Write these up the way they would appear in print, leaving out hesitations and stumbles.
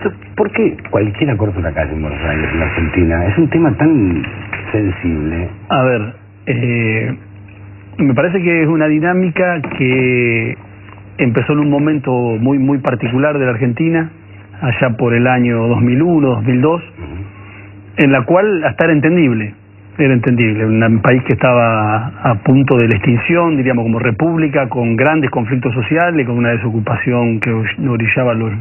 ¿Por qué cualquiera corta una calle en Buenos Aires, en la Argentina? Es un tema tan sensible. A ver, me parece que es una dinámica que empezó en un momento muy particular de la Argentina, allá por el año 2001, 2002, en la cual hasta era entendible, un país que estaba a punto de la extinción, diríamos como república, con grandes conflictos sociales, con una desocupación que orillaba los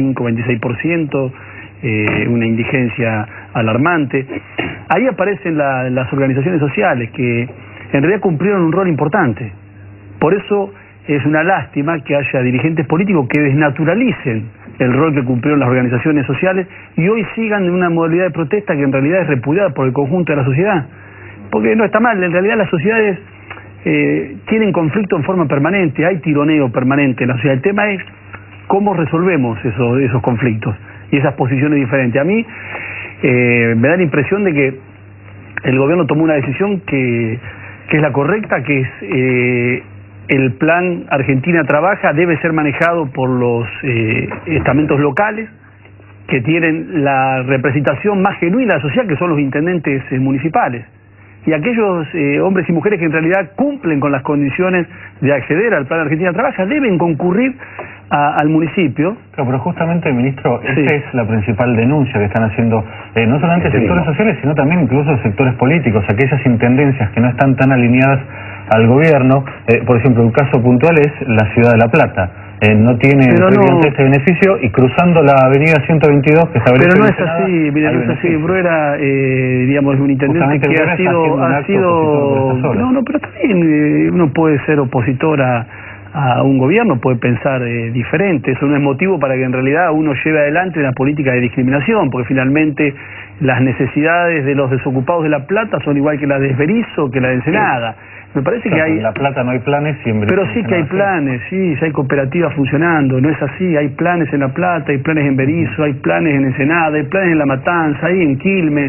25-26%, una indigencia alarmante. Ahí aparecen las organizaciones sociales que en realidad cumplieron un rol importante. Por eso es una lástima que haya dirigentes políticos que desnaturalicen el rol que cumplieron las organizaciones sociales y hoy sigan en una modalidad de protesta que en realidad es repudiada por el conjunto de la sociedad. Porque no está mal, en realidad las sociedades tienen conflicto en forma permanente, hay tironeo permanente en la sociedad. El tema es cómo resolvemos esos conflictos y esas posiciones diferentes. A mí me da la impresión de que el gobierno tomó una decisión que es la correcta, que es el plan Argentina Trabaja debe ser manejado por los estamentos locales que tienen la representación más genuina de la sociedad, que son los intendentes municipales. Y aquellos hombres y mujeres que en realidad cumplen con las condiciones de acceder al plan Argentina Trabaja deben concurrir al municipio. Pero justamente, ministro, esa es la principal denuncia que están haciendo no solamente sectores sociales, sino también incluso sectores políticos, aquellas intendencias que no están tan alineadas al gobierno. Por ejemplo, un caso puntual es la ciudad de La Plata. No tiene este beneficio, y cruzando la avenida 122 que establece... Pero no es así, mira, no es así. Bruera, digamos, un intendente que ha sido no, pero también uno puede ser opositor a un gobierno, puede pensar diferente. Eso no es motivo para que en realidad uno lleve adelante una política de discriminación, porque finalmente las necesidades de los desocupados de La Plata son igual que las de Berisso, que la de Ensenada. Me parece que hay... En La Plata no hay planes y en Berisso... Pero sí que hay planes, sí hay cooperativas funcionando, no es así, hay planes en La Plata, hay planes en Berisso, hay planes en Ensenada, hay planes en La Matanza, hay en Quilmes.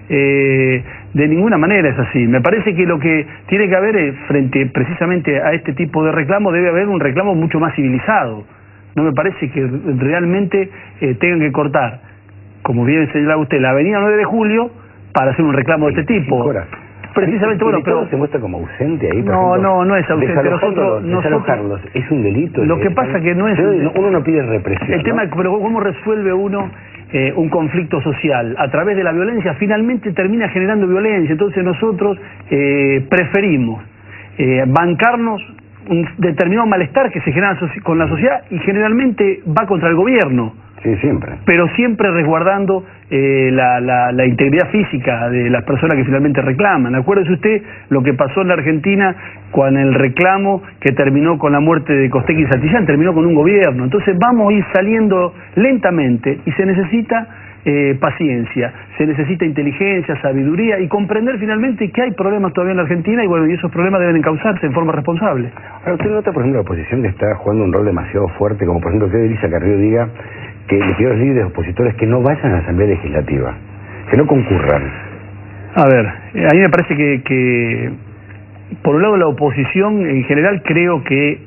De ninguna manera es así. Me parece que lo que tiene que haber frente precisamente a este tipo de reclamo, debe haber un reclamo mucho más civilizado. No me parece que realmente tengan que cortar, como bien señalaba usted, la avenida 9 de Julio para hacer un reclamo de este tipo. Precisamente, bueno, pero se muestra como ausente ahí. No es ausente. Desalojarlos es un delito. Lo que pasa que no es... Uno no pide represión. El tema es, pero ¿cómo resuelve uno un conflicto social? A través de la violencia, finalmente termina generando violencia. Entonces nosotros preferimos bancarnos un determinado malestar que se genera con la sociedad y generalmente va contra el gobierno. Sí, siempre. Pero siempre resguardando la integridad física de las personas que finalmente reclaman. Acuérdese usted lo que pasó en la Argentina con el reclamo que terminó con la muerte de Costecchi y Santillán, terminó con un gobierno. Entonces vamos a ir saliendo lentamente y se necesita paciencia, se necesita inteligencia, sabiduría y comprender finalmente que hay problemas todavía en la Argentina y bueno, y esos problemas deben encauzarse en forma responsable. Ahora, ¿usted nota, por ejemplo, la oposición que está jugando un rol demasiado fuerte, como por ejemplo que Elisa Carrió diga que le pidió a los líderes opositores que no vayan a la Asamblea Legislativa, que no concurran? A ver, a mí me parece que por un lado la oposición en general creo que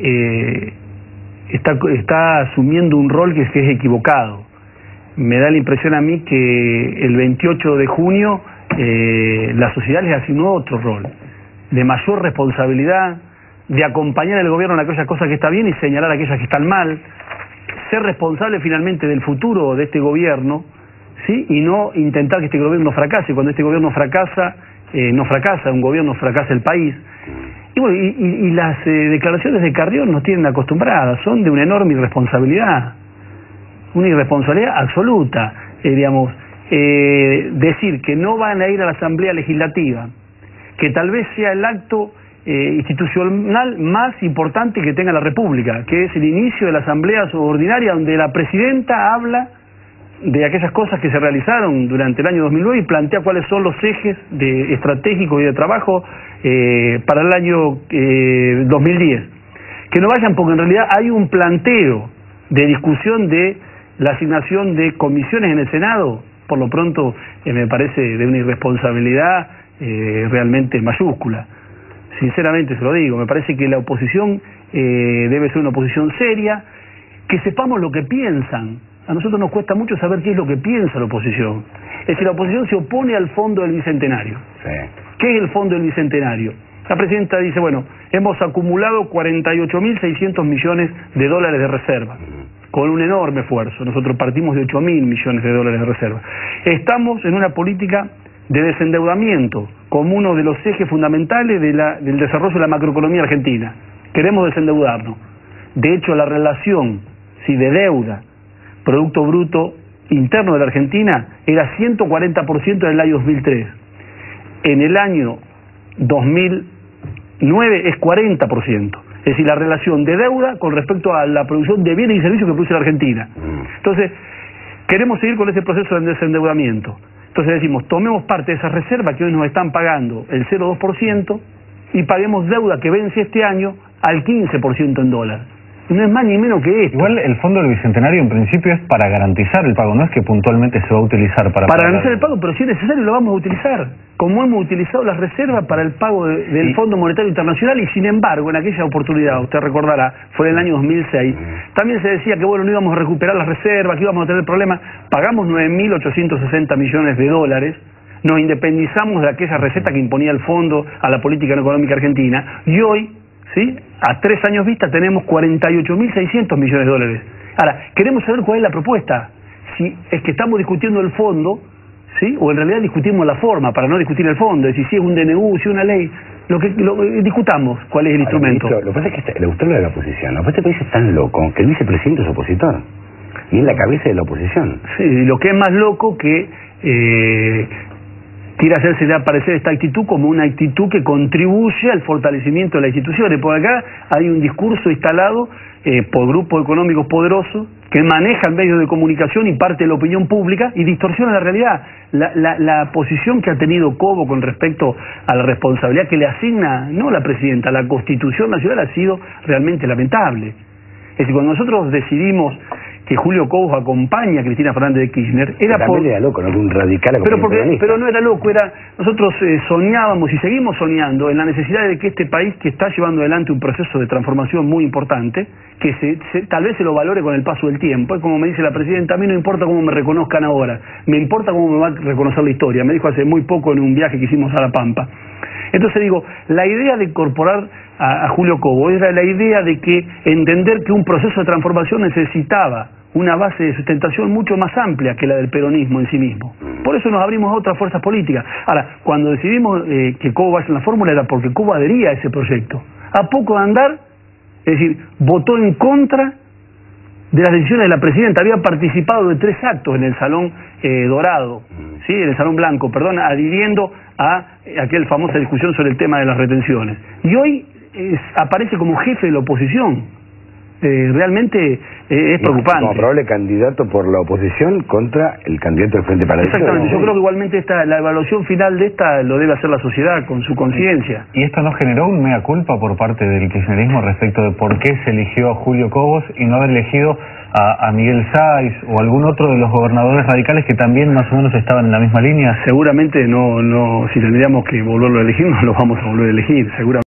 está asumiendo un rol que es equivocado. Me da la impresión a mí que el 28 de junio la sociedad les asignó otro rol, de mayor responsabilidad, de acompañar al gobierno en aquellas cosas que está bien y señalar aquellas que están mal, ser responsable finalmente del futuro de este gobierno, ¿sí? Y no intentar que este gobierno fracase. Cuando este gobierno fracasa, no fracasa un gobierno, fracasa el país. Y bueno, y las declaraciones de Carrió nos tienen acostumbradas, son de una enorme irresponsabilidad, una irresponsabilidad absoluta, digamos, decir que no van a ir a la Asamblea Legislativa, que tal vez sea el acto institucional más importante que tenga la República, que es el inicio de la Asamblea Ordinaria, donde la Presidenta habla de aquellas cosas que se realizaron durante el año 2009 y plantea cuáles son los ejes estratégicos y de trabajo para el año 2010. Que no vayan porque en realidad hay un planteo de discusión de la asignación de comisiones en el Senado, por lo pronto me parece de una irresponsabilidad realmente mayúscula. Sinceramente se lo digo, me parece que la oposición debe ser una oposición seria, que sepamos lo que piensan. a nosotros nos cuesta mucho saber qué es lo que piensa la oposición. Es decir, la oposición se opone al fondo del Bicentenario. Sí. ¿Qué es el fondo del Bicentenario? La presidenta dice, bueno, hemos acumulado 48.600 millones de dólares de reserva, con un enorme esfuerzo. Nosotros partimos de 8.000 millones de dólares de reserva. Estamos en una política de desendeudamiento como uno de los ejes fundamentales del desarrollo de la macroeconomía argentina. Queremos desendeudarnos. De hecho, la relación de deuda, Producto Bruto Interno de la Argentina, era 140% en el año 2003. En el año 2009 es 40%. Es decir, la relación de deuda con respecto a la producción de bienes y servicios que produce la Argentina. Entonces, queremos seguir con ese proceso de desendeudamiento. Entonces decimos, tomemos parte de esas reservas que hoy nos están pagando el 0,2% y paguemos deuda que vence este año al 15% en dólares. No es más ni menos que esto. Igual el fondo del Bicentenario en principio es para garantizar el pago, no es que puntualmente se va a utilizar para garantizar el pago, pero si es necesario lo vamos a utilizar, como hemos utilizado las reservas para el pago del Fondo Monetario Internacional. Y sin embargo, en aquella oportunidad, usted recordará, fue en el año 2006, también se decía que bueno, no íbamos a recuperar las reservas, que íbamos a tener problemas. Pagamos 9.860 millones de dólares, nos independizamos de aquella receta que imponía el fondo a la política económica argentina, y hoy, ¿sí?, a 3 años vista tenemos 48.600 millones de dólares. Ahora, queremos saber cuál es la propuesta. Si es que estamos discutiendo el fondo, ¿sí?, o en realidad discutimos la forma para no discutir el fondo. Es decir, si es un DNU, si es una ley, discutamos cuál es el instrumento. Ministro, lo que pasa es que le gustó lo de la oposición. Lo que pasa es que es tan loco que el vicepresidente es opositor y es la cabeza de la oposición. Sí, lo que es más loco que quiere hacerse aparecer esta actitud como una actitud que contribuye al fortalecimiento de las instituciones. Por acá hay un discurso instalado por grupos económicos poderosos que manejan medios de comunicación y parte de la opinión pública y distorsionan la realidad. La posición que ha tenido Cobo con respecto a la responsabilidad que le asigna, no la presidenta, la Constitución Nacional, ha sido realmente lamentable. Es decir, cuando nosotros decidimos que Julio Cobos acompaña a Cristina Fernández de Kirchner, era por... era loco, ¿no? Un radical. Pero no era loco, nosotros soñábamos y seguimos soñando en la necesidad de que este país, que está llevando adelante un proceso de transformación muy importante, que tal vez se lo valore con el paso del tiempo. Es como me dice la presidenta, a mí no importa cómo me reconozcan ahora, me importa cómo me va a reconocer la historia. Me dijo hace muy poco en un viaje que hicimos a La Pampa. Entonces digo, la idea de incorporar a Julio Cobo era la idea de que entender que un proceso de transformación necesitaba una base de sustentación mucho más amplia que la del peronismo en sí mismo. Por eso nos abrimos a otras fuerzas políticas. Ahora, cuando decidimos que Cobo vaya en la fórmula era porque Cobo adhería a ese proyecto. A poco de andar, es decir, votó en contra de las decisiones de la presidenta. Había participado de 3 actos en el Salón Dorado, ¿sí?, en el Salón Blanco, perdón, adhiriendo a aquella famosa discusión sobre el tema de las retenciones. Y hoy aparece como jefe de la oposición. Realmente es preocupante. Como probable candidato por la oposición contra el candidato del Frente para la Victoria. Exactamente, yo creo que igualmente la evaluación final de esta lo debe hacer la sociedad con su conciencia. ¿Y esto no generó un mea culpa por parte del kirchnerismo respecto de por qué se eligió a Julio Cobos y no haber elegido a Miguel Sáiz o algún otro de los gobernadores radicales que también más o menos estaban en la misma línea? Seguramente no, si tendríamos que volverlo a elegir, no lo vamos a volver a elegir, seguramente.